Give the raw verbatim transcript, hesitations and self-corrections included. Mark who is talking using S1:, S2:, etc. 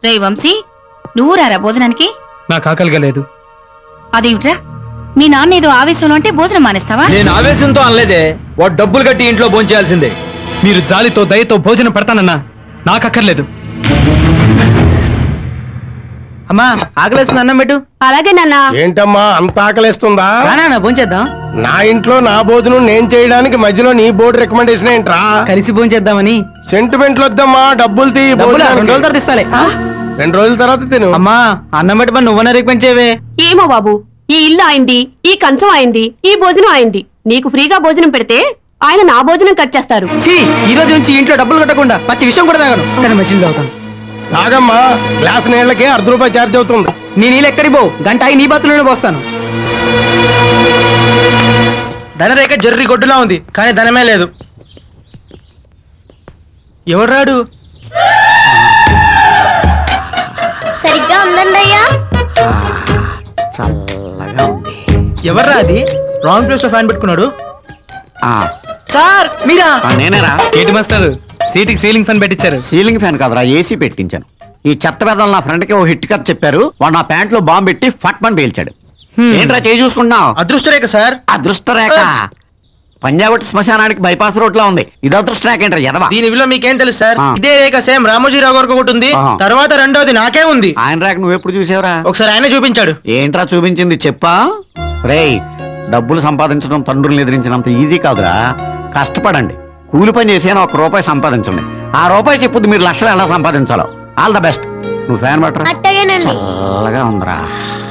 S1: రే వంశీ, నువ్వు రారా భోజనానికి?
S2: నాకు ఆకలిగా లేదు.
S1: అదేమిట్రా, మీ నాన్న ఏదో ఆవేశంలో అంటే భోజనం మానేస్తావా?
S3: నేను ఆవేశంతో అనలేదే, వాడు డబ్బులు కట్టి ఇంట్లో భోంచేయాల్సిందే.
S2: మీరు జాలితో దయతో భోజనం పెడతానన్నా నాకు అక్కర్లేదు.
S3: అమ్మా ఆకలేస్తుంది, అన్నం పెట్టు.
S1: అలాగే నాన్న.
S4: ఏంటమ్మా అంత ఆకలేస్తుందా?
S3: భోంచేద్దాం.
S4: నా ఇంట్లో నా భోజనం నేను చేయడానికి మధ్యలో నీ బోర్డు రికమెండేషన్ ఏంట్రా?
S3: కలిసి భోంచేద్దామని.
S4: సెంటిమెంట్లు వద్దమ్మా, డబ్బులు తీ.
S3: రెండు రోజుల తర్వాత ఇస్తాలే.
S4: రెండు రోజుల తర్వాత తిను.
S3: అమ్మా అన్నం పెట్టి మరి నువ్వన్నా రికమెండ్ చేయవే.
S5: ఏమో బాబు, ఈ ఇల్లు అయింది, ఈ కంచం అయింది, ఈ భోజనం అయింది. నీకు ఫ్రీగా భోజనం పెడితే ఆయన నా భోజనం కట్ చేస్తారు.
S3: ఈ రోజు నుంచి ఇంట్లో డబ్బులు కట్టకుండా పచ్చి విషయం కూడా తాగను. కానీ మంచిది అవుతాను.
S4: తాగమ్మా, గ్లాస్ నీళ్ళకి అర్ధ రూపాయి ఛార్జ్ అవుతుంది.
S3: నీ నీళ్ళు ఎక్కడికి పోవు, గంట అయి నీ బాతులోనే పోస్తాను. ధనరేఖ జర్రి గొడ్డులా ఉంది, కానీ ధనమే లేదు. ఎవరు రాడు?
S6: సరిగ్గా ఉందండి అయ్యా.
S7: చల్లగా ఉంది.
S3: ఎవర్రా అది? రాంగ్ ప్లేస్ లో ఫ్యాన్ పెట్టుకున్నాడు. సార్ మీరా?
S7: నేనేరా.
S2: ఏంటి మాస్టర్, సీటుకి సీలింగ్ ఫ్యాన్ పెట్టించారు?
S7: సీలింగ్ ఫ్యాన్ కాదురా, ఏసీ పెట్టించాను. ఈ చెత్త పెద్దలు నా ఫ్రెండ్ కి ఓ హిట్ కథ చెప్పారు. వాడు నా ప్యాంట్ లో బాంబు పెట్టి ఫట్ మని పేల్చాడు. ఏంట్రా చేయి చూసుకుంటున్నావు?
S3: అదృష్ట రేఖ సార్.
S7: అదృష్ట రేఖ పంజాబ్ శ్మశానానికి బైపాస్ రోడ్ లో ఉంది. ఇది అదృష్ట రేఖ ఏంట్రా ఎదవా?
S3: దీని విలువ మీకేం తెలుసు సార్? ఇదే రేఖ సేమ్ రామోజీరావు గారికి ఒకటి ఉంది, తర్వాత రెండోది నాకే ఉంది.
S7: ఆయన రేఖ నువ్వు ఎప్పుడు చూసావురా?
S3: ఒకసారి ఆయనే చూపించాడు.
S7: ఏంట్రా చూపించింది చెప్పా? రేయ్, డబ్బులు సంపాదించడం తండ్రుల్ని ఎదిరించినంత ఈజీ కాదురా. కష్టపడండి, కూలి పని చేసి ఒక రూపాయి సంపాదించండి. ఆ రూపాయి చెప్పుద్ది మీరు లక్షలు ఎలా సంపాదించాలో. All the best. నువ్వు ఫ్యాన్ పట్టరా? చల్లగా ఉందిరా.